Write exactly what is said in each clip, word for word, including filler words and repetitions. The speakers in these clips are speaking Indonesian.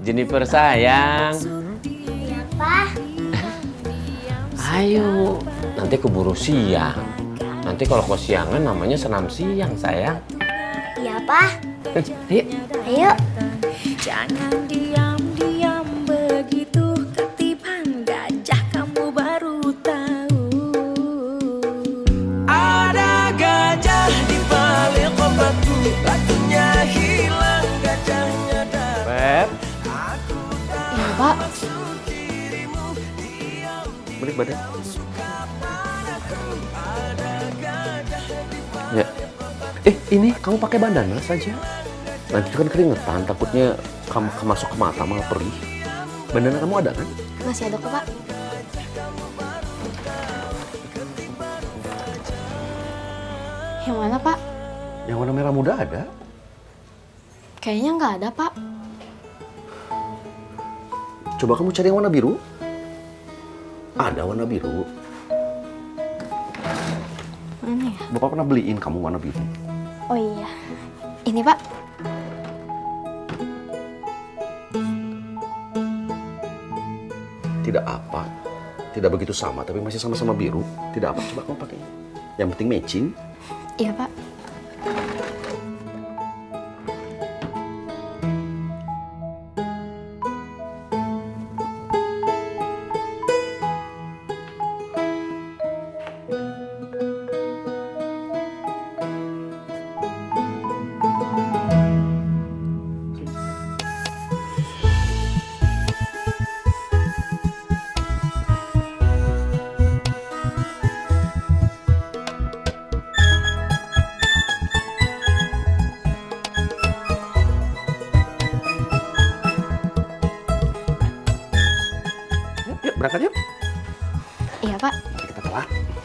Jennifer sayang. Iya, Pak. Ayo, nanti keburu siang. Nanti kalau kesiangan namanya senam siang, sayang. Iya, Pak. Ayo. Ayo. Jangan diam-diam begitu, ketiban gajah kamu baru tahu. Ada gajah di balik batu, batunya hilang, gajahnya datang. Beb, Iya, Pak. balik badan. Ya. Eh, ini kamu pakai bandana saja. Nanti itu kan keringetan, takutnya kamu masuk ke mata malah perih. Bandana kamu ada kan? Masih ada kok, Pak. Yang mana, Pak? Yang warna merah muda ada. Kayaknya nggak ada, Pak. Coba kamu cari yang warna biru. Ada warna biru. Mana ya? Bapak pernah beliin kamu warna biru. Oh iya. Ini, Pak. Tidak apa. Tidak begitu sama, tapi masih sama-sama biru. Tidak apa, coba kamu pakai. Yang penting matching. Iya, Pak. Yuk, yuk berangkat yuk. Iya, Pak. Nanti kita telat.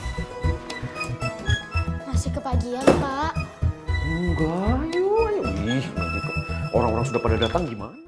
Masih kepagian, Pak. Enggak, ayo, ayo. Ih, nanti kok orang-orang sudah pada datang gimana?